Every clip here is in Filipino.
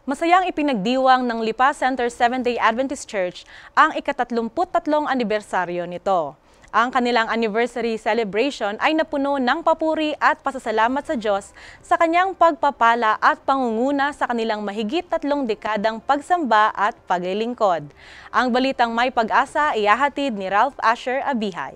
Masayang ipinagdiwang ng Lipa Center Seventh-day Adventist Church ang ika-33 anibersaryo nito. Ang kanilang anniversary celebration ay napuno ng papuri at pasasalamat sa Diyos sa kanyang pagpapala at pangunguna sa kanilang mahigit 3 dekadang pagsamba at paglilingkod. Ang balitang may pag-asa ihahatid ni Ralph Asher Abihay.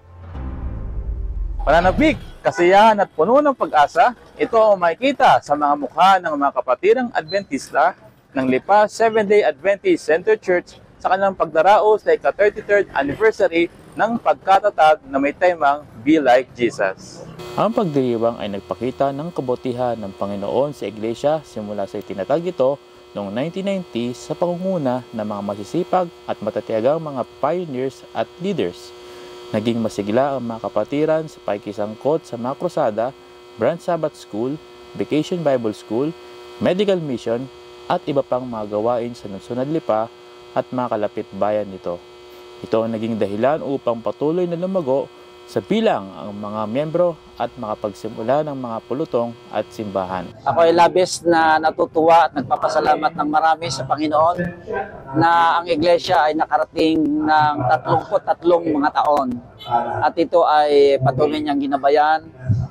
Pananabik, kasiyahan at puno ng pag-asa, ito ang makikita sa mga mukha ng mga kapatirang Adventista ng Lipa Seventh-day Adventist Center Church sa kanilang pagdarao sa ika-33rd anniversary ng pagkatatag na may temang Be Like Jesus. Ang pagdiriwang ay nagpakita ng kabutihan ng Panginoon sa Iglesia simula sa itinatag ito noong 1990 sa pangunguna ng mga masisipag at matatiyagang mga pioneers at leaders. Naging masigla ang mga kapatiran sa pakikisangkot sa mga krusada, Branch Sabbath School, Vacation Bible School, Medical Mission at iba pang mga gawain sa Lungsod Lipa at mga kalapit bayan nito. Ito ang naging dahilan upang patuloy na lumago sa bilang ang mga miyembro at makapagsimula ng mga pulutong at simbahan. Ako ay labis na natutuwa at nagpapasalamat ng marami sa Panginoon na ang Iglesia ay nakarating ng 33 mga taon. At ito ay patuloy niyang ginabayan,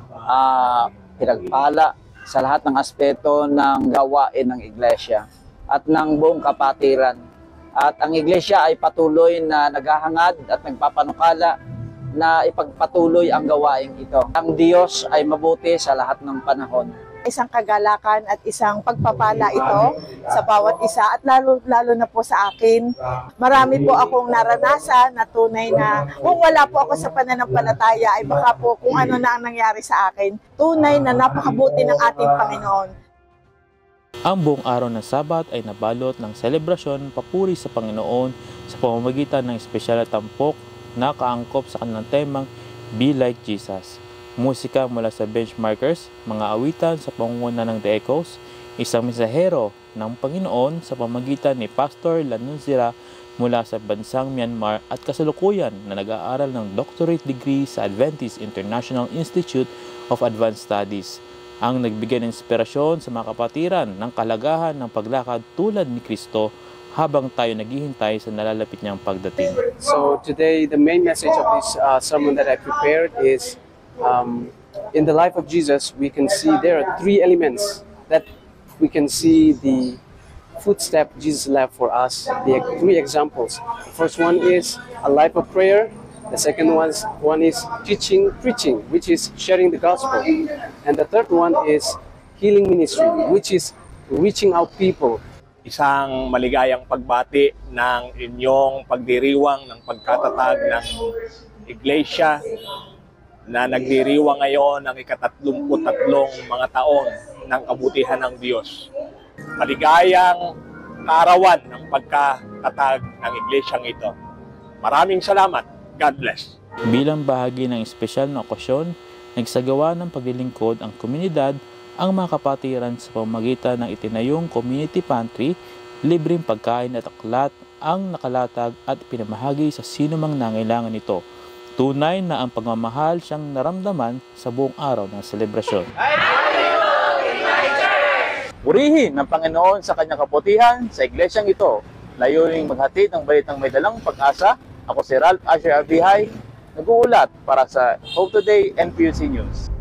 pinagpala sa lahat ng aspeto ng gawain ng Iglesia at ng buong kapatiran. At ang Iglesia ay patuloy na naghahangad at nagpapanukala na ipagpatuloy ang gawain ito. Ang Diyos ay mabuti sa lahat ng panahon. Isang kagalakan at isang pagpapala ito sa bawat isa at lalo na po sa akin. Marami po akong naranasan na tunay na kung wala po ako sa pananampalataya ay baka po kung ano na ang nangyari sa akin. Tunay na napakabuti ng ating Panginoon. Ang buong araw ng Sabat ay nabalot ng selebrasyon papuri sa Panginoon sa pamamagitan ng espesyal na tampok na kaangkop sa kanilang temang Be Like Jesus. Musika mula sa Benchmarkers, mga awitan sa pangunguna ng The Echoes, isang mensahero ng Panginoon sa pamamagitan ni Pastor Lanunsira mula sa bansang Myanmar at kasalukuyan na nag-aaral ng doctorate degree sa Adventist International Institute of Advanced Studies. Ang nagbigay ng inspirasyon sa mga kapatiran ng kalagahan ng paglakad tulad ni Kristo habang tayo naghihintay sa nalalapit niyang pagdating. So today, the main message of this sermon that I prepared is in the life of Jesus, we can see there are 3 elements that we can see the footstep Jesus left for us, the 3 examples. The first one is a life of prayer. The second one is teaching, preaching, which is sharing the gospel. And the third one is healing ministry, which is reaching out people. Isang maligayang pagbati ng inyong pagdiriwang ng pagkatatag ng Iglesia na nagdiriwang ngayon ng ika-33 mga taon ng kabutihan ng Diyos. Maligayang kaarawan ng pagkatatag ng Iglesyang ito. Maraming salamat. God bless. Bilang bahagi ng espesyal na okasyon, nagsagawa ng paglilingkod ang komunidad ang mga kapatiran sa pamamagitan ng itinayong community pantry, libreng pagkain at aklat ang nakalatag at pinamahagi sa sinumang nangailangan nito. Tunay na ang pagmamahal siyang naramdaman sa buong araw ng selebrasyon. Purihin ng Panginoon sa kanyang kabutihan sa iglesyang ito. Layuning maghatid ng balitang may dalang pag-asa. Ako si Ralph Asher Abihay, nag-uulat para sa Hope Today and PUC News.